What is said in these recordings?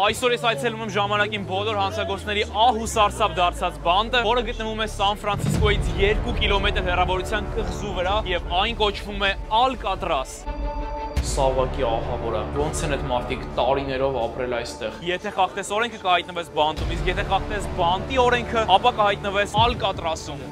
Այսօր ես այցելում եմ ժամանակին բոլոր հանցագործների ահ ու սարսափ դարձած բանտը, որը գտնվում է Սան Ֆրանցիսկոյից 2 կիլոմետր հեռավորության կղզու վրա եւ այն կոչվում է Ալկատրաս։ Սավակի ահավոր է, ոնց են այդ մարդիկ տարիներով ապրել այստեղ։ Եթե խախտես օրենքը կհայտնվես բանտում, իսկ եթե խախտես բանտի օրենքը, ապա կհայտնվես Ալկատրասում։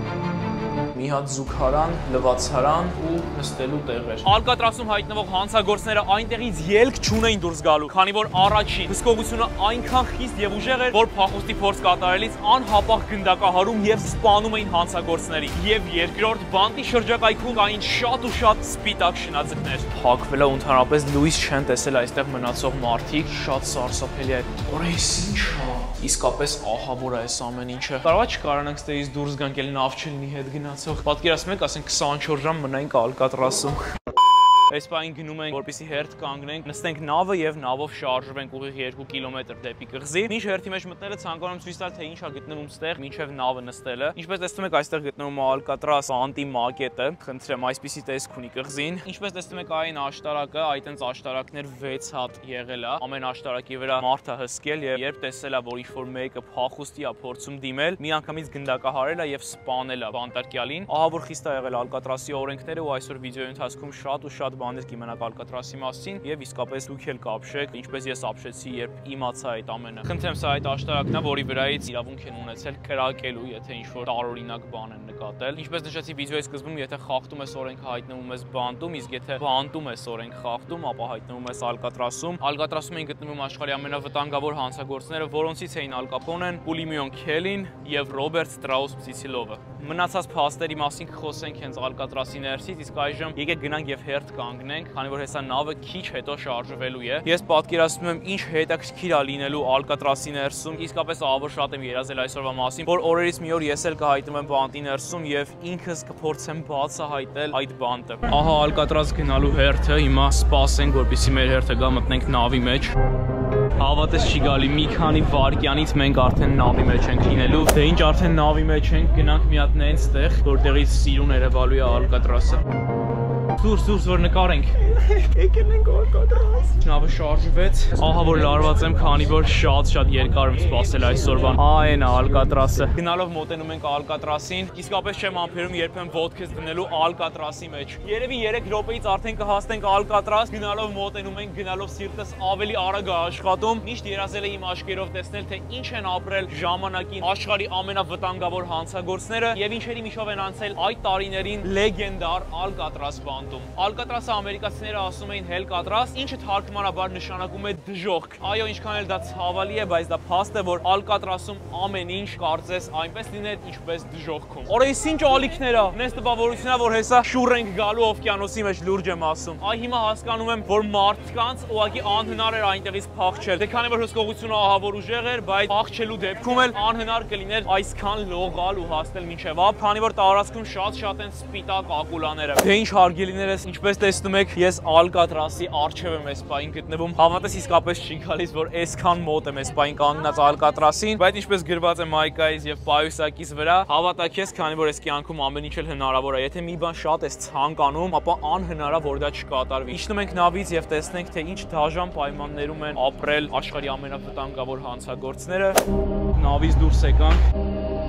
Մի հատ զուգարան, լվացարան ու նստելու տեղեր։ Ալկատրասում հայտնվող հանցագործները այնտեղից ելք չունեին դուրս գալու, քանի որ առաջին հսկողությունը այնքան խիստ եւ ուժեղ էր, որ փախուստի փորձ կատարելիս անհապաղ գնդակահարում եւ սպանում էին հանցագործներին։ Եվ երկրորդ բանտի շրջակայքում կային շատ ու շատ սպիտակ շնաձկներ։ Փակվել է ընդհանրապես լույս չեն տեսել այստեղ մնացող մարդիկ, շատ սարսափելի է։ Որես ինչ է։ Իսկապես ահավոր է այս ամեն ինչը։ Կարո՞ղ է չկարանանք ստերից դուրս գանք, էլ նավ չլինի հետ գնացող։ Պատկերացնում եք, ասենք 24 ժամ մնայինք Ալկատրասում։ Այս պահին գնում ենք, որպեսզի հերթ կանգնենք, նստենք նավը եւ նավով շարժվենք ուղիղ 2 կիլոմետր դեպի կղզի։ Մինչ հերթի մեջ մտնելը ցանկանում եմ ցույց տալ, թե ինչ է գտնվում ստեղ, մինչեւ նավը նստելը։ Ինչպես տեսնում եք, այստեղ գտնվում է Ալկատրաս բանտի մակետը։ Խնդրեմ, այսպիսի տեսք ունի կղզին։ Ինչպես տեսնում եք, այն աշտարակը, այտենց աշտարակներ 6 հատ եղել է։ Ամեն աշտարակի վրա մարդ է հսկել եւ երբ տեսել է, որ ինչ-որ մեկը փախուստի է փորձում դիմել, միանգամից գնդակահարել է եւ սպանել է բանտարկյալին։ Ահավոր խիստ է եղել Ալկատրասի օրենքները ու այսօր վիդեոյի ընթացքում շատ ու շատ բաներ կիմանաք Ալկատրասի մասին եւ իսկապես դուք էլ կապշեք, ինչպես ես ապշեցի, երբ իմացա այդ ամենը։ Խնդրեմ, սա այդ աշտարակն է, որի վրայից իրավունք են ունեցել կրակելու, եթե ինչ-որ տարօրինակ բան են նկատել։ Ինչպես նշեցի վիդեոյի սկզբում, եթե խախտում ես օրենքը, հայտնվում ես բանտում, իսկ եթե բանտում ես օրենք խախտում, ապա հայտնվում ես Ալկատրասում։ Ալկատրասում են գտնվում աշխարհի ամենավտանգավոր հանցագործները, որոնցից էին Ալ Կապոնեն, Պուլիմիոն Քելին եւ Ռոբերտ Ստրաուս Պսիցիլովը։ Մնացած փաստերի մասին կխոսենք հենց Ալկատրասի ներսից, իսկ այժմ եկեք գնանք եւ հերթ կանգնենք, քանի որ հեսա նավը քիչ հետո շարժվելու է։ Ես պատկերացնում եմ ինչ հետաքրքիր է լինելու Ալկատրասի ներսում, իսկապես ահավոր շատ եմ երազել այսօրվա մասին, որ օրերից մի օր ես էլ կհայտնվեմ բանտի ներսում եւ ինքս կփորձեմ բացահայտել այդ բանտը։ Ահա Ալկատրաս գնալու հերթը, հիմա սպասենք, որպեսզի մեր հերթը գա, մտնենք նավի մեջ։ Հավատես չի գալի, մի քանի վայրկյանից մենք արդեն նավի մեջ ենք լինելու։ Դե ինչ արդեն նավի մեջ ենք, գնանք մի հատ նենց տեղ, որտեղից սիրուն երևալու է Ալկատրասը։ Դուրս որ նկարենք։ Եկել ենք Ալկատրաս։ Նավը շարժվեց։ Ահա որ լարված եմ, քանի որ շատ երկար եմ սպասել այսօրվան։ Այն է Ալկատրասը։ Գնալով մոտենում ենք Ալկատրասին։ Իսկապես չեմ ամփերում երբեմն ոտքս դնելու Ալկատրասի մեջ։ Երևի 3 րոպեից արդեն կհասնենք Ալկատրաս։ Գնալով մոտենում ենք, գնալով սիրտս ավելի արագ է աշխատում։ Միշտ երազել եմ իմ աչքերով տեսնել, թե ինչ են ապրել ժամանակին աշխարհի ամենավտանգավոր հանցագործները եւ ինչերի միջով են անցել այդ տարիներին լեգենդար Ալկատրաս բանտում։ Ալկատրասը ամերիկացիները ասում էին Հելկատրաս, ինչը թարգմանաբար նշանակում է դժոխք։ Այո, ինչքան էլ դա ցավալի է, բայց դա փաստ է, որ Ալկատրասում ամեն ինչ կարծես այնպես լիներ, ինչպես դժոխքում։ Օրես ինչ ալիքներ է։ Նես տպավորությունն է, որ հեսա շուռ ենք գալու օվկիանոսի մեջ, լուրջ եմ ասում։ Այ հիմա հասկանում եմ, որ մարդկանց ուղղակի անհնար էր այնտեղից փախչել։ Դե քանի որ հսկողությունը ահավոր ուժեղ էր, բայց փախչելու դեպքում էլ անհնար կլիներ այսքան լողալ ու հասնել մինչև ափ, քանի որ տարածքում շատ են սպիտակ ակուլաները։ Դե ինչ հարգելիներ ես, ինչպես տեսնում եք, ես Ալկատրասի առջև եմ այս պահին գտնվում։ Հավատես իսկապես չի գալիս, որ այսքան մոտ եմ այս պահին կանգնած Ալկատրասին, բայց ինչպես գրված է մայկայից եւ պայուսակից վրա, հավատակ ես, քանի որ այս կյանքում ամեն ինչ էլ հնարավոր է։ Եթե մի բան շատ ես ցանկանում, ապա անհնար է, որ դա չկատարվի։ Իջնում ենք նավից եւ տեսնենք, թե ինչ դաժան պայմաններում են ապրել աշխարհի ամենավտանգավոր հանցագործները։ Նավից դուրս եկանք։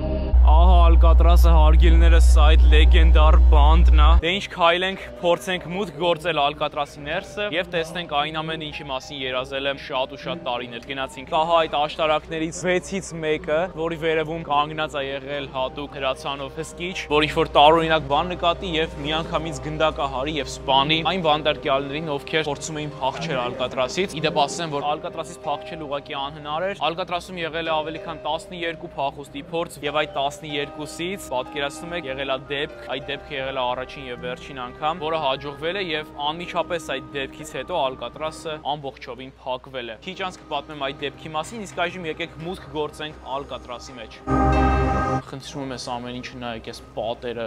Ահա Ալկատրասը հարգելիներս, սա այդ լեգենդար բանտն է։ Դե ինչ քայլենք, փորձենք մուտք գործել Ալկատրասի ներսը եւ տեսնենք այն ամենը, ինչի մասին երազել եմ շատ ու շատ տարիներ։ Գնացինք։ Ահա այդ աշտարակներից 6-ից մեկը, որի վերևում կանգնած է եղել հատուկ հրացանով հսկիչ, որ ինչ-որ տարօրինակ բան նկատի եւ միանգամից գնդակահարի եւ սպանի այն բանտարկյալներին, ովքեր փորձում էին փախչել Ալկատրասից։ Իդեպ ասեմ, որ Ալկատրասից փախչել ուղղակի անհնար էր։ Ալկատրասում եղել է ավելի քան 12 փախուստի փորձ եւ այդ 12-ից պատկերացնում եք եղել է դեպք, այդ դեպքը եղել է առաջին եւ վերջին անգամ, որը հաջողվել է եւ անմիջապես այդ դեպքից հետո Ալկատրասը ամբողջովին փակվել է։ Քիչ անց կպատմեմ այդ դեպքի մասին, իսկ այժմ եկեք մուտք գործենք Ալկատրասի մեջ։ Խնդրում եմ, այս ամեն ինչը նայեք, այս պատերը։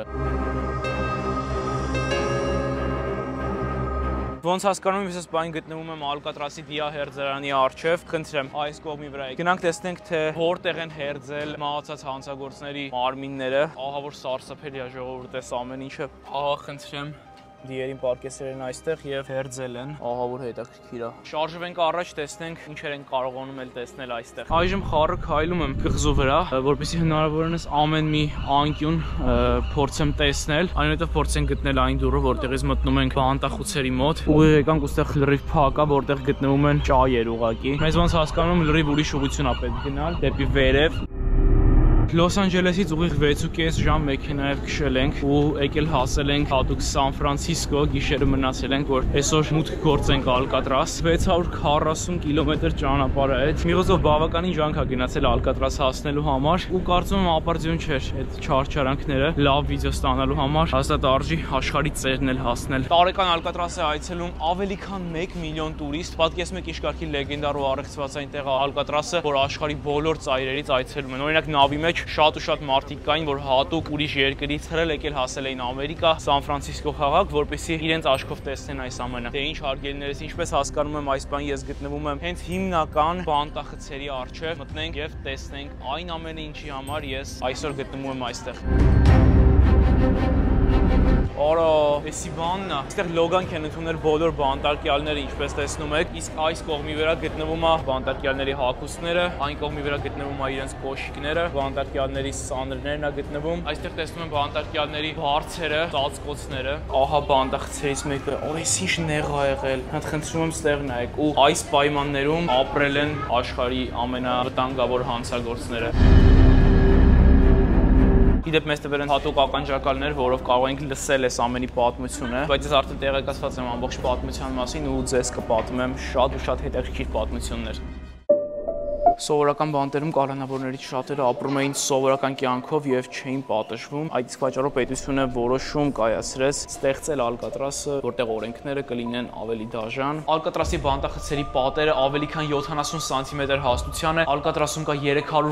Ոնց հասկանում եմ, ես այս բան գտնվում եմ Ալկատրասի դիահերձարանի առջև, խնդրեմ, այս կողմի վրա եք։ Գնանք տեսնենք, թե որտեղ են հերձել մահացած հանցագործների մարմինները։ Ահա որ սարսափելի է ժողովուրդ, այս ամեն ինչը։ Ահա խնդրեմ, դիերին պարկեսեր են այստեղ եւ հերձել են, ահա որ հետաքրքիր է։ Շարժվենք առաջ, տեսնենք ինչեր են կարողանում էլ տեսնել այստեղ։ Այժմ խառը քայլում եմ կղզու վրա, որպեսզի հնարավորինս ամեն մի անկյուն փորձեմ տեսնել, այնուհետև փորձենք գտնել այն դուռը, որտեղից մտնում ենք բանտախուցերի մոտ։ Ուղիղ եկանք ուստեղ լրիվ փակ է, որտեղ գտնվում են ճայեր ուղակի։ Մեզ ոնց հասկանում եմ լրիվ ուրիշ ուղղություն է պետք գնալ, դեպի վերև։ Լոս Անջելեսից ուղիղ 6.5 ժամ մեքենայով քշել ենք ու եկել հասել ենք հատուկ Սան Ֆրանցիսկո, գիշերը մնացել ենք, որ այսօր մուտք գործենք Ալկատրաս։ 640 կիլոմետր ճանապարհ է այդ։ Միղոզով բավականին ջանք է գնացել Ալկատրաս հասնելու համար ու կարծում եմ ապարդյուն չէր այդ չարչարանքները լավ վիդեո ստանալու համար, հաստատ արժի աշխարհի ծերն էլ հասնել։ Տարեկան Ալկատրաս է այցելում ավելի քան 1 միլիոն տուրիստ։ Պատկերացնում եք ինչ կարգի լեգենդար ու առեղծված այնտեղ Ալկատրասը, որ աշխարհի բոլոր ծայրերից այցելում են։ Օրինակ նավի մեջ շատ ու շատ մարդիկ կային, որ հատուկ ուրիշ երկրից հրել եկել հասել էին Ամերիկա, Սան Ֆրանցիսկո քաղաք, որպեսզի իրենց աչքով տեսնեն այս ամենը։ Դե ինչ հարգելիներս, ինչպես հասկանում եմ, այս բան ես գտնվում եմ հենց հիմնական բանտախցերի առջև, մտնենք եւ տեսնենք այն ամենը, ինչի համար ես այսօր գտնվում եմ այստեղ։ Արա, էսի բանն է։ Այստեղ լոգանք են ընդունել բոլոր բանտարկյալները, ինչպես տեսնում եք, իսկ այս կողմի վրա գտնվում է բանտարկյալների հագուստները, այն կողմի վրա գտնվում է իրենց կոշիկները, բանտարկյալների սանրներն է գտնվում։ Այստեղ տեսնում եմ բանտարկյալների բարձերը, ծածկոցները։ Ահա բանտախցերից մեկը, այս ինչ նեղ ա եղել։ Խնդրում եմ ստեղ նայեք ու այս պայմաններում ապրել են աշխարհի ամենավտանգավոր հանցագործները։ Իդեպ մեզ տվել են հատուկ ականջակալներ, որով կարող ենք լսել այս ամենի պատմությունը, բայց ես արդեն տեղեկացված եմ ամբողջ պատմության մասին ու ձեզ կպատմեմ շատ ու շատ հետաքրքիր պատմություններ։ Սովորական բանտերում կալանավորներից շատերը ապրում էին սովորական կյանքով եւ չէին պատժվում։ Այդ իսկ պատճառով պետությունը որոշում կայացրեց ստեղծել Ալկատրասը, որտեղ օրենքները կլինեն ավելի դաժան։ Ալկատրասի բանտախցերի պատերը ավելի քան 70 սանտիմետր հաստության է։ Ալկատրասում կա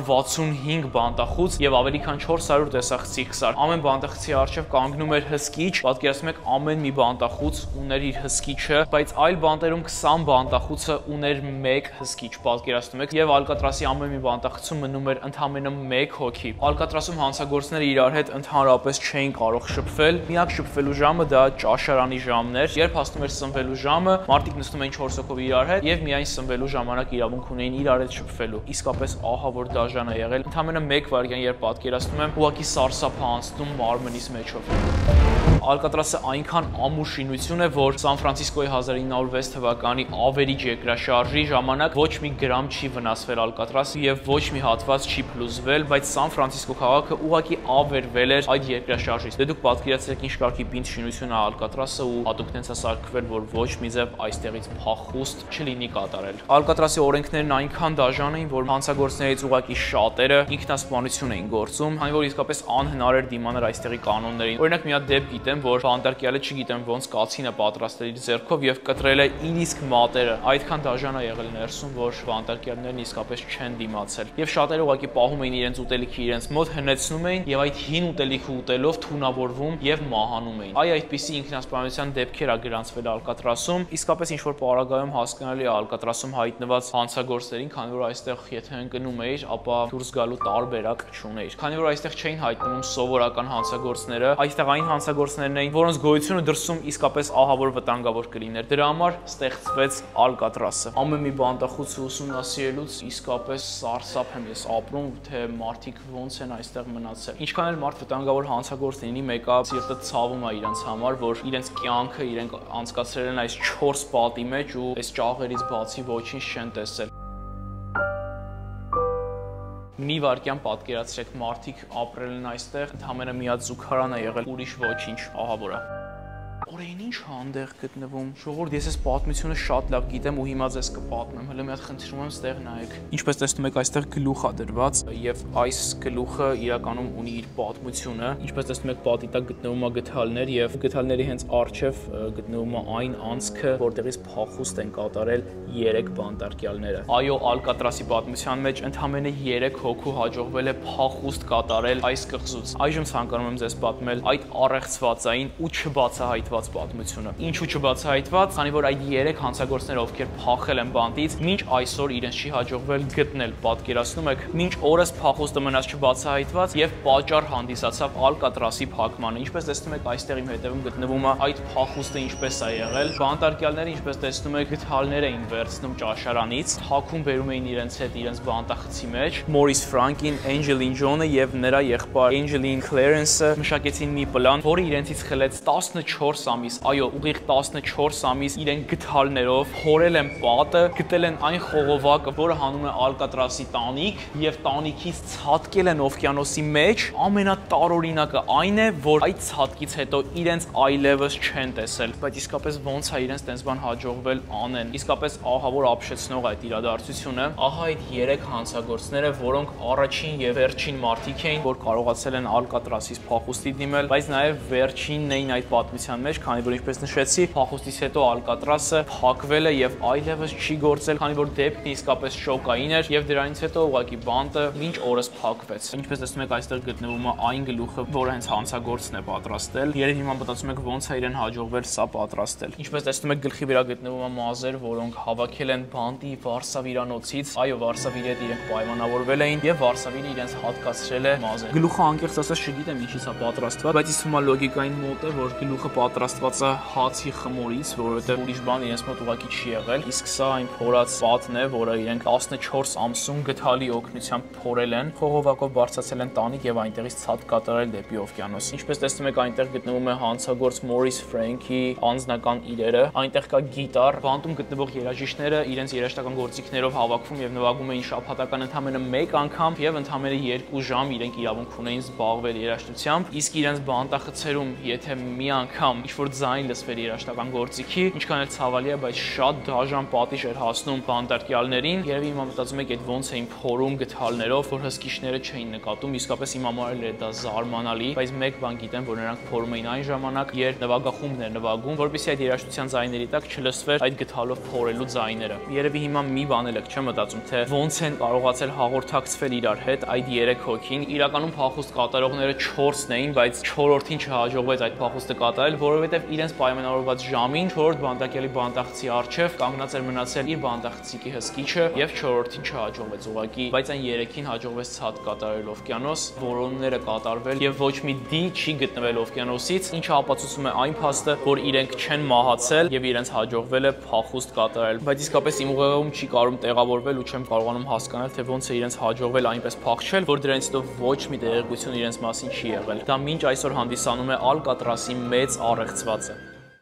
365 բանտախուց եւ ավելի քան 400 տեսախցի քսար։ Ամեն բանտախցի առջև կանգնում էր հսկիչ, պատկերացնում եք, ամեն մի բանտախուց ուներ իր հսկիչը, բայց այլ բանտերում 20 բանտախուցը ուներ 1 հսկիչ, պատկերացնում եք, եւ Ալկատրասի ամեն մի բանտախցում մնում էր ընդամենը 1 հոգի։ Ալկատրասում հանցագործները իրար հետ ընդհանրապես չէին կարող շփվել։ Միակ շփվելու ժամը դա ճաշարանի ժամն էր, երբ հասնում էր սնվելու ժամը, մարդիկ նստում էին 4 հոգով իրար հետ եւ միայն սնվելու ժամանակ իրավունք ունեին իրար հետ շփվելու։ Իսկապես ահա որ դաժան է եղել։ Ընդամենը 1 վայրկյան, երբ պատկերացնում եմ, ուղղակի սարսափ է անցնում մարմնից մեջով։ Ալկատրասը այնքան ամուր շինություն է, որ Սան Ֆրանցիսկոյի 1906 թվականի ավերիջ երկրաշարժի ժամանակ ոչ մի գրամ չի վնասվել Ալկատրասը եւ ոչ մի հատված չի փլուզվել, բայց Սան Ֆրանցիսկո քաղաքը ուղղակի ավերվել էր այդ երկրաշարժից։ Դե դուք պատկերացրեք ինչ կարգի պինդ շինություն է Ալկատրասը ու հատուկ տենց է սարքվել, որ ոչ մի ձև այստեղից փախուստ չլինի կատարել։ Ալկատրասի օրենքներն այնքան դաժան էին, որ հանցագործներից ուղղակի շատերը ինքնասպանություն էին գործում, քանի որ իսկապես անհնար էր դիմանալ այստեղի կանոններին։ Օրինակ մի հատ դեպք գիտեմ, որ բանտարկյալը չգիտեմ ոնց կացին է պատրաստել իր ձեռքով եւ կտրել է իր իսկ մատերը։ Այդքան դաժան է եղել ներսում, որ բանտարկյալներն իսկապես չեն դիմացել։ Եվ շատերը ուղղակի պահում էին իրենց ուտելիքը իրենց մոտ, հնեցնում էին եւ այդ հին ուտելիքը ուտելով թունավորվում եւ մահանում էին։ Այդպիսի ինքնասպանության դեպքեր ա գրանցվել Ալկատրասում։ Իսկապես ինչ որ պարագայում հասկանալի է Ալկատրասում հայտնված հանցագործներին, քանի որ այստեղ եթե ընկնում էիր, ապա դուրս գալու տարբերակ չուներ։ Քանի որ այստեղ չէին հայտնվում սովորական հանցագործները, այստեղ այն հանցագործներն էին, որոնց գոյությունը դրսում իսկապես ահավոր վտանգավոր կլիներ։ Դրա համար ստեղծվեց Ալկատրասը։ Ամեն մի բանտախուցը ուսումնասիրելուց իսկապես սարսափ եմ ես ապրում, թե մարդիկ ոնց են այստեղ մնացել։ Ինչքան էլ մարդ վտանգավոր հանցագործ լինի, մեկը սիրտը ցավում է իրենց համար, որ իրենց կյանքը իրենք անցկացրել են այս 4 պատի մեջ ու այս ճաղերից բացի ոչինչ չեն տեսել։ Մի վարքյան պատկերացրեք, մարդիկ ապրել են այստեղ, ընդամենը մի հատ զուգարան է եղել, ուրիշ ոչինչ, ահա որ է։ Օրեն ինչ հանդեղ գտնվում։ Ժողովուրդ, ես այս պատմությունը շատ լավ գիտեմ ու հիմա ձեզ կպատմեմ։ Հələ մի հատ խնդրում եմ ստեղ նայեք։ Ինչպես տեսնում եք, այստեղ գլուխ է դրված եւ այս գլուխը իրականում ունի իր պատմությունը։ Ինչպես տեսնում եք, պատի տակ գտնվում է գդալներ եւ գդալների հենց առջև գտնվում է այն անցքը, որտեղից փախուստ են կատարել 3 բանտարկյալները։ Այո, Ալկատրասի պատմության մեջ ընդամենը 3 հոգու հաջողվել է փախուստ կատարել այս կղզուց։ Այժմ ցանկանում եմ ձեզ պատմել այդ առեղծվածային ու չբացահայտված չբացահայտված պատմությունը։ Ինչու չբացահայտված, քանի որ այդ 3 հանցագործները, ովքեր փախել են բանտից, մինչ այսօր իրենց չի հաջողվել գտնել, պատկերացնում եք, մինչ օրս փախուստը մնաց չբացահայտված եւ պատճառ հանդիսացավ Ալկատրասի փակմանը։ Ինչպես տեսնում եք, այստեղ իմ հետևում գտնվում է այդ փախուստը ինչպես է եղել։ Բանտարկյալները, ինչպես տեսնում եք, գդալներ էին վերցնում ճաշարանից, թաքուն բերում էին իրենց հետ իրենց բանտախցի մեջ։ Մորիս Ֆրանկին, Էնջելին Ջոնը եւ նրա եղբայր Էնջելին Քլերենսը մշակեցին մի պլան, որը իրենցից խլեց 14 ամիս, այո, ուղիղ 14 ամիս իրենք գդալներով հորել են պատը, գտել են այն խողովակը, որը հանում է Ալկատրասի տանիք եւ տանիքից ցատկել են օվկիանոսի մեջ։ Ամենատարօրինակը այն է, որ այդ ցատկից հետո իրենց այլևս չեն տեսել, բայց իսկապես ոնց է իրենց տենց բան հաջողվել անեն։ Իսկապես ահա որ ապշեցնող այդ իրադարձությունը, ահա այդ 3 հանցագործները, որոնք առաջին եւ վերջին մարդիկ էին, որ կարողացել են Ալկատրասից փախուստի դիմել, բայց նաեւ վերջինն էին այդ պատմության մեջ, քանի որ ինչպես նշեցի, փախուստից հետո Ալկատրասը փակվել է եւ այլևս չի գործել, քանի որ դեպքն իսկապես շոկային էր եւ դրանից հետո ուղղակի բանտը մինչ օրս փակվեց։ Ինչպես տեսնում եք, այստեղ գտնվում է այն գլուխը, որը հենց հանցագործն է պատրաստել։ Երբ հիմա մտածում եք ոնց է իրեն հաջողվել սա պատրաստել։ Ինչպես տեսնում եք, գլխի վրա գտնվում է մազեր, որոնք հավաքել են բանտի Վարշավիրանոցից։ Այո, Վարշավիրի հետ իրենք պայմանավորվել էին եւ Վարշավիրը իրենց հատկացրել է մազեր։ Գլուխը անկեղծ ասած չգիտեմ ինչից է պատրաստված, բայց իսկ հիմա լոգիկային մոտ է, որ գլուխը պատրաստված է հացի խմորից, որովհետեւ ուրիշ բան իրենց մոտ ուղղակի չի եղել։ Իսկ սա այն փորած պատն է, որը իրենք 14 ամսում գդալի օգնությամբ փորել են, խողովակով բարձրացել են տանիք եւ այնտեղից ցած կատարել դեպի օվկիանոս։ Ինչպես տեսնում եք, այնտեղ գտնվում է հանցագործ Մորիս Ֆրենքի անձնական իրերը, այնտեղ կա գիտար, բանտում գտնվող երաժիշտները իրենց երաժշտական գործիքներով հավաքվում եւ նվագում էին շաբաթական ընդամենը 1 անգամ եւ ընդամենը 2 ժամ իրենք իրավունք ունեին զբաղվել երաժշտությամբ, իսկ իրենց բանտախցերում, եթե մի անգամ ինչ-որ ձայն լսվեր երաժշտական գործիքի, ինչքան էլ ցավալի է, բայց շատ դաժան պատիժ էր հասնում բանտարկյալներին։ Երևի հիմա մտածում եք, այդ ոնց էին փորում գդալներով, որ հսկիչները չէին նկատում, իսկապես իմ համար էր դա զարմանալի, բայց մեկ բան գիտեմ, որ նրանք փորում էին այն ժամանակ, երբ նվագախումբն էր նվագում, որպեսզի այդ երաժշտության ձայների տակ չլսվեր այդ գդալով փորելու ձայները։ Երևի հիմա մի բան էլ եք չեմ մտածում, թե ոնց են կարողացել հաղորդակցվել իրար հետ այդ 3 հոգին։ Իրականում փախուստ կատարողները 4-ն էին, բայց 4-րդին չհաջողվեց այդ փախուստը կատարել, որովհետև իրենց պայմանավորված ժամին 4-րդ բանտարկյալի բանտախցի առջև կանգնած էր մնացել իր բանտախցիկի հսկիչը եւ 4-րդին չհաջողվեց ուղղակի, բայց այն 3-ին հաջողվեց ցած կատարել օվկիանոս, որոնները կատարվել եւ ոչ մի դի չի գտնվել օվկիանոսից, ինչը ապացուցում է այն փաստը, որ իրենք չեն մահացել եւ իրենց հաջողվել է փախուստ կատարել։ Բայց իսկապես իմ ուղեղում չի կարող տեղավորվել ու չեմ կարողանում հասկանալ, թե ոնց է իրենց հաջողվել այնպես փախչել, որ դրանից հետո ոչ մի տեղեկություն իրենց մասին չի եղել։ Դա մինչ այսօր հանդիսանում է Ալկատրասի մեծ առեղծվածը։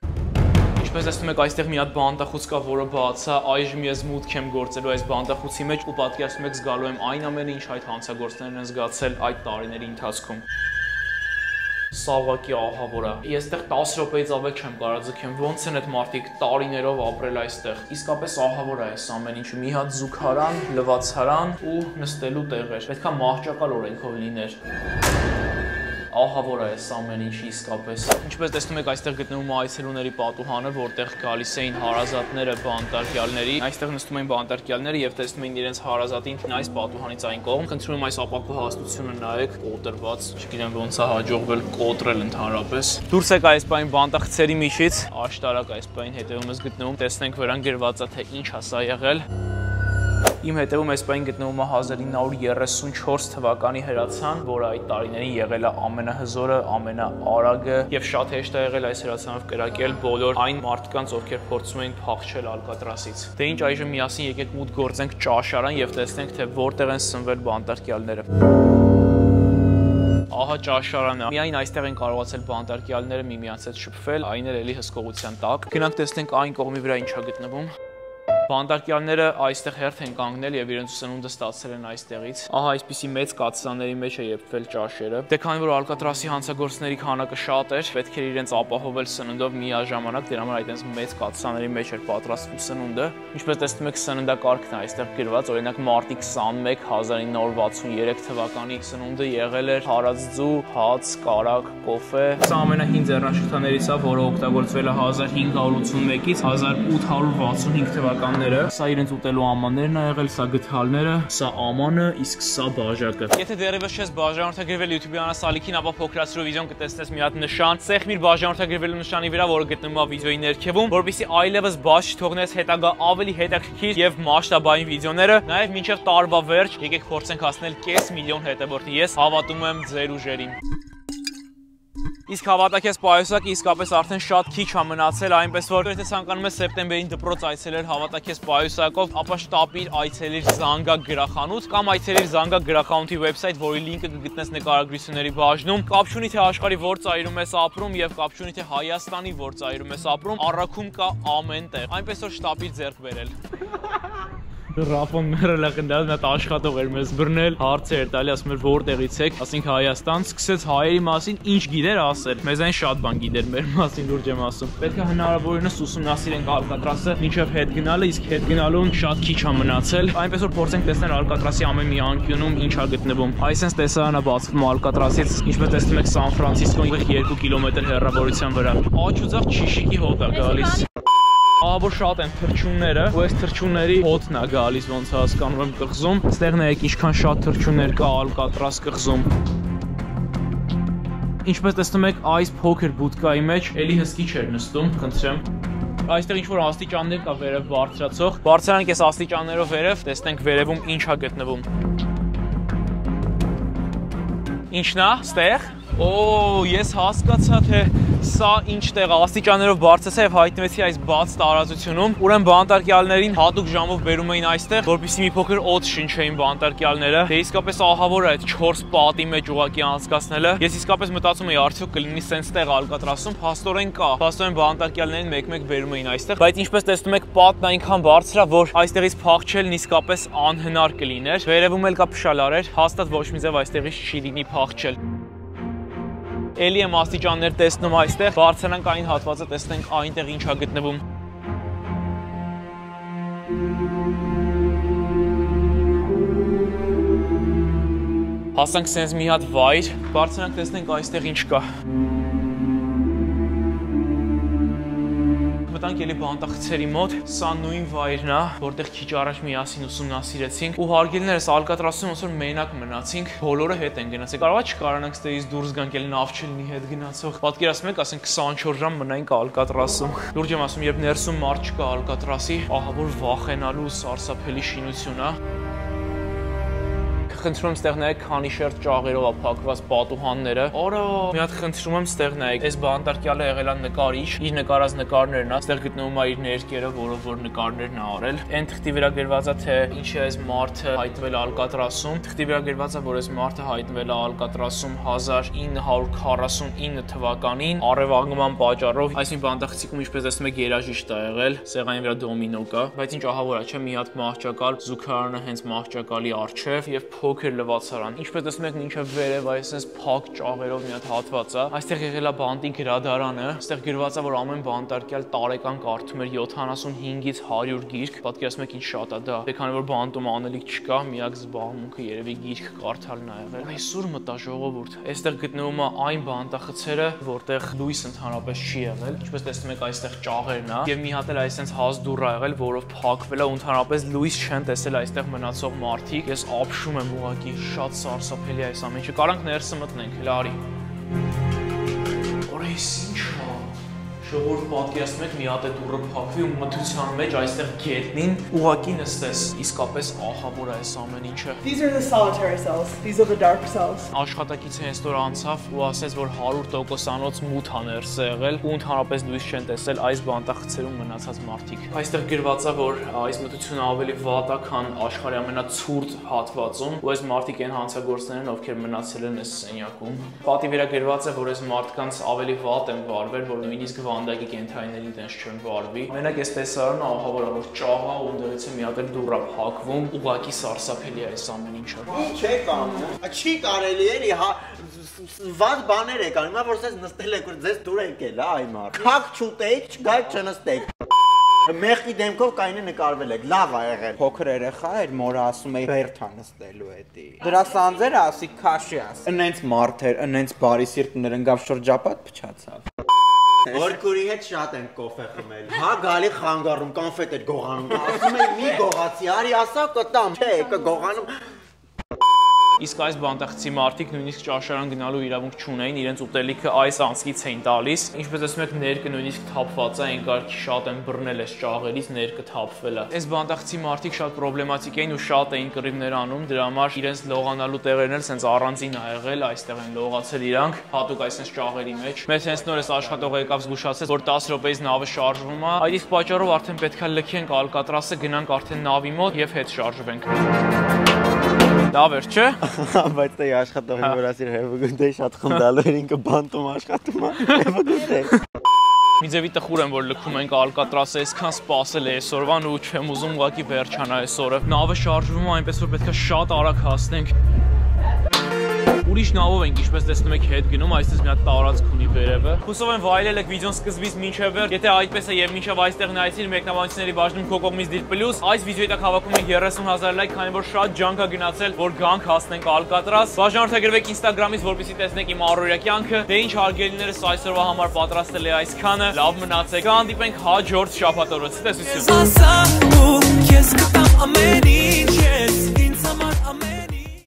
Ինչպես տեսնում եք, այստեղ մի հատ բանտախոց կա, որը բաց է, այժմ ես մուտք եմ գործելու այս բանտախոցի մեջ ու պատկերացնում եք զգալու եմ այն ամենը, ինչ այդ հանցագործներն են զգացել այդ տարիների ընթացքում։ Սա ուղղակի ահավոր է։ Ես այդտեղ 10 րոպեից ավել չեմ կարող ձգեմ, ոնց են այդ մարդիկ տարիներով ապրել այստեղ։ Իսկապես ահավոր է այս ամեն ինչը, մի հատ զուգարան, լվացարան ու նստելու տեղեր։ Պետքա մահճակալ օրենքով լիներ։ Ահավոր է այս ամեն ինչը իսկապես։ Ինչպես տեսնում եք, այստեղ գտնվում է այցելուների պատուհանը, որտեղ գալիս էին հարազատները բանտարկյալների։ Այստեղ նստում էին բանտարկյալները եւ տեսնում էին իրենց հարազատին այս պատուհանից այն կողմ։ Խնդրում եմ այս ապակու հաստությունը նայեք, կոտրված, չգիտեմ ոնց է հաջողվել կոտրել ընդհանրապես։ Դուրս եկա այս բային բանտախցերի միջից, աշտարակ այս բային հետևում ես գտնվում, տեսնենք վրան գրված է թե ինչ է սա եղել։ Իմ հետևում այս բային գտնվում է 1934 թվականի հրացան, որը այդ տարիներին եղել է ամենահզորը, ամենաարագը եւ շատ հեշտ է եղել այս հրացանով կրակել բոլոր այն մարդկանց, ովքեր փորձում էին փախչել Ալկատրասից։ Դե ինչ այժմ միասին եկեք մուտք գործենք ճաշարան եւ տեսնենք թե որտեղ են սնվել բանտարկյալները։ Ահա ճաշարանը։ Միայն այստեղ են կարողացել բանտարկյալները միմյանց հետ շփվել, այն էլ էլի հսկողության տակ։ Գնանք տեսնենք այն կողմի վրա ինչ է գտնվում։ Բանտարկյալները այստեղ հերթ են կանգնել եւ իրենց սնունդը ստացել են այստեղից։ Ահա այսպիսի մեծ կաթսաների մեջ է եփվել ճաշերը։ Դե քանի որ Ալկատրասի հանցագործների քանակը շատ էր, պետք էր իրենց ապահովել սննդով միաժամանակ, դրա համար այդպես մեծ կաթսաների մեջ էր պատրաստվում սնունդը։ Ինչպես տեսնում եք, սննդակարգն է այստեղ գրված, օրինակ մարտի 21 1963 թվականի սնունդը եղել էր հարած ձու, հաց, կարագ, կոֆե։ Սա ամենահին ձեռնարկներից է, որը օգտագործվել է 1581-ից 1865 թվականների տանները, սա իրենց ուտելու ամաններն ա եղել, սա գդալները, սա ամանը, իսկ սա բաժակը։ Եթե դեռևս չես բաժանորդագրվել YouTube անասալիքին, ապա փոքրացրու վիդեոն կտեսնես մի հատ նշան, սեղմիր բաժանորդագրվելու նշանի վրա, որը գտնվում է վիդեոյի ներքևում, որպեսզի այլևս բաց չթողնես հետագա ավելի հետաքրքիր եւ մասշտաբային վիդեոները, նաեւ մինչեւ տարվա վերջ եկեք փորձենք հասնել կես միլիոն հետևորդի։ Ես հավատում եմ ձեր ուժերին։ Իսկ հավատակես պայուսակը իսկապես արդեն շատ քիչ է մնացել, այնպես որ եթե ցանկանում ես սեպտեմբերին դպրոց այցելել հավատակես պայուսակով, ապա շտապիր այցելիր Զանգակ գրախանութ կամ այցելիր Զանգակ գրախանութի վեբսայթ, որի լինքը կգտնես նկարագրությունների բաժնում։ Կապ չունի թե աշխարհի որ ծայրում ես ապրում եւ կապ չունի թե Հայաստանի որ ծայրում ես ապրում, առաքում կա ամեն տեղ։ Այնպես որ շտապիր ձեռք բերել։ Ռապոն մերել է կնդալ, նա աշխատող էր մեզ բռնել, հարցեր էր տալի, ասում էր որտեղից եք, ասենք Հայաստան, սկսեց հայերի մասին ինչ գիտեր ասել, մեզ այն շատ բան գիտեր մեր մասին, լուրջ եմ ասում։ Պետք է հնարավորինս ուսումնասիրենք Ալկատրասը, մինչև հետ գնալը, իսկ հետ գնալուն շատ քիչ է մնացել, այնպես որ փորձենք տեսնել Ալկատրասի ամեն մի անկյունում ինչ է գտնվում։ Այսպես տեսարանը բացվում Ալկատրասից, ինչպես տեսնում եք Սան Ֆրանցիսկոն 2 կիլոմետր հեռավորության վրա։ Աջ ու ձախ ճիշիկի հոտ է գալիս։ Ահավոր շատ են թռչունները, ու այս թռչունների հոտն է գալիս, ոնց հասկանում եմ կղզում։ Ստեղ նայեք ինչքան շատ թռչուններ կա Ալկատրաս կղզում։ Ինչպես տեսնում եք, այս փոքր բուտկայի մեջ էլի հսկի չէր նստում, խնդրեմ։ Այստեղ ինչ-որ աստիճաններ կա վերև բարձրացող։ Բարձրանանք այս աստիճաններով վերև, տեսնենք վերևում ինչ է գտնվում։ Ինչն է, ստեղ։ Օ, ես հասկացա, թե սա ինչ տեղ աստիճաններով բարձրացա եւ հայտնվեցի այս բաց տարածությունում։ Ուրեմն բանտարկյալներին հատուկ ժամով բերում էին այստեղ, որպեսզի մի փոքր օդ շնչեին բանտարկյալները։ Դե իսկապես ահավոր է այդ 4 պատի մեջ ուղակի անցկացնելը։ Ես իսկապես մտածում էի արդյոք կլինի սենց տեղ Ալկատրասում, փաստորեն կա։ Փաստորեն բանտարկյալներին մեկ-մեկ բերում էին այստեղ, բայց ինչպես տեսնում եք, պատն այնքան բարձր է, որ այստեղից փախչելն իսկապես անհնար կլիներ։ Վերևում էլ կա փշալարեր, հաստատ ոչ մի ձև այստեղից չի լինի փախչել։ Էլի եմ աստիճաններ տեսնում այստեղ, բարձրանանք այն հատվածը, տեսնենք այնտեղ ինչ է գտնվում։ Հասանք սենց մի հատ վայր, բարձրանանք տեսնենք այստեղ ինչ կա։ Մտանք էլի բանտախցերի մոտ, սա նույն վայրն է, որտեղ քիչ առաջ միասին ուսումնասիրեցինք ու հարգելներս Ալկատրասում ոնց որ մենակ մնացինք, բոլորը հետ են գնացել։ Կարողա չկարանանք ստերից դուրս գանք էլ նավ չլինի հետ գնացող։ Պատկերացնում եք, ասենք 24 ժամ մնայինք Ալկատրասում։ Լուրջ եմ ասում, երբ ներսում մարդ չկա Ալկատրասի, ահավոր վախենալու սարսափելի շինություն է։ Խնդրում եմ ստեղ նայեք քանի շերտ ճաղերով է փակված պատուհանները։ Օրո, մի հատ խնդրում եմ ստեղ նայեք, այս բանտարկյալը եղել է նկարիչ, իր նկարած նկարներն է, ստեղ գտնվում է իր ներկերը, որով որ նկարներն է արել։ Այն թղթի վրա գրված է թե ինչ է այս մարդը հայտնվել Ալկատրասում։ Թղթի վրա գրված է, որ այս մարդը հայտնվել է Ալկատրասում 1949 թվականին առևանգման պատճառով։ Այս մի բանտախցիկում ինչպես տեսնում եք երաժիշտ է եղել, սեղանի վրա դոմինո կա, բայց ինչ ահավոր է, չէ՞, մի հատ մահճակալ, զուգարանը հենց մահճակալի առջև եւ փոքր լվացարան։ Ինչպես տեսնում եք, մինչև վերև այսպես փակ ճաղերով մի հատ հատված է։ Այստեղ եղել է բանտի գրադարանը։ Այստեղ գրված է, որ ամեն բանտարկյալ տարեկան կարդում էր 75-ից 100 գիրք։ Պատկերացնում եք ինչ շատ է դա։ Դե քանի որ բանտում անելիք չկա, միակ զբաղմունքը երևի գիրք կարդալն է եղել։ Այսօր մտա ժողովուրդ։ Այստեղ գտնվում է այն բանտախցերը, որտեղ լույս ընդհանրապես չի եղել։ Ինչպես տեսնում եք, այստեղ ճաղերն է եւ մի հատ էլ այսպես հազդուր է եղել, որով փակվել է ու ընդհանրապես լույս չեն տեսել այստեղ մնացող մարդիկ։ Ես ապշում եմ ուղղակի շատ սարսափելի այս ամեն ինչը։ Կարանք ներսը մտնենք, հələ արի։ Օր էս ինչ է։ Ժողովուրդ պատկերացնում եք մի հատ է դուռը փակվի ու մթության մեջ այստեղ գետնին ուղղակի նստես։ Իսկապես ահավոր է այս ամեն ինչը։ These are the solitary cells. These are the dark cells. Աշխատակիցը հենց որ անցավ ու ասեց, որ 100%-անոց մութ է ներսը եղել ու ընդհանրապես լույս չեն տեսել այս բանտախցերում մնացած մարդիկ։ Այստեղ գրված է, որ այս մթությունը ավելի վատ է, քան աշխարհի ամենացուրտ հատվածում, ու այս մարդիկ են հանցագործներն, ովքեր մնացել են այս սենյակում։ Պատի վրա գրված է, որ այս մարդկանց ավելի վատ են վարվել, որ նույնիսկ վանդակի կենթայիների դենս չեն վարվի։ Մենակ այս տեսարանը ահավոր է, որ ճաղա ու ընդերից է մի հատ էլ դուռ է փակվում, ուղղակի սարսափելի է այս ամեն ինչը։ Չէ կանում, չի կարելի էլի, վատ բաներ եք անում, որ ձեզ նստել եք, որ ձեզ դուր եկել է այ մարդ։ Քակ չուտեք, չգայք չնստեք։ Մեղքի դեմքով կայինը նկարվել եք, լավ ա եղել։ Փոքր երեխա էր, մորը ասում էի հերթա նստելու էդի։ Դրա սանձերը ասի քաշի աս։ Ընենց մարդ էր, ընենց բարի սիրտներ ընկավ շրջապատ փչացավ։ Օրկուրի հետ շատ են կոֆե խմել։ Հա գալի խանգարում, կանֆետ էր գողանում։ Ասում են մի գողացի, արի ասա կտամ, չէ, կգողանում։ Իսկ այս բանտախցի մարդիկ նույնիսկ ճաշարան գնալու իրավունք չունեին, իրենց ուտելիքը այս անցքից էին տալիս։ Ինչպես ասում եք, ներկը նույնիսկ թափված է, այնքան շատ են բռնել այս ճաղերից, ներկը թափվել է։ Այս բանտախցի մարդիկ շատ պրոբլեմատիկ էին ու շատ էին կռիվներ անում, դրա համար իրենց լողանալու տեղերն էլ սենց առանձին ա եղել, այստեղ են լողացել իրանք, հատուկ այսպես ճաղերի մեջ։ Մեզ հենց նոր էս աշխատողը եկավ զգուշացեց, որ 10 րոպեից նավը շարժվում է։ Այդ իսկ պատճառով արդեն պետքա լքենք Ալկատրասը, գնանք արդեն նավի մոտ եւ հետ շարժվենք։ Լավ էր, չէ՞։ Բայց դե աշխատողի որ ասիր հեվգունդե շատ խնդալու էր ինքը բանտում աշխատում է, հեվգունդե։ Մի ձևի տխուր եմ, որ լքում ենք Ալկատրասը, այսքան սպասել է այսօրվան ու չեմ ուզում ուղղակի վերջանա այսօրը։ Նավը շարժվում է այնպես, որ պետք է շատ արագ հասնենք։ Ուրիշ նավով ենք, ինչպես տեսնում եք, հետ գնում, այսպես մի հատ տարածք ունի վերևը։ Հուսով եմ վայելել եք վիդեոն սկզբից մինչև վերջ։ Եթե այդպես է եւ մինչև այստեղ նայեցին մեկնաբանությունների բաժնում քո կողմից դիր պլյուս, այս վիդեոյի տակ հավաքում ենք 30,000 լայք, քանի որ շատ ջանք ա գնացել, որ գանք հասնենք Ալկատրաս։ Բաժանորդագրվեք Instagram-ից, որպեսզի տեսնեք իմ առօրյա կյանքը։ Դե ինչ հարգելիներս այսօրվա համար պատրաստել է այսքանը։ Լավ մնացեք։ Կհանդիպենք հաջորդ շաբաթ օրը։ Ցտեսություն։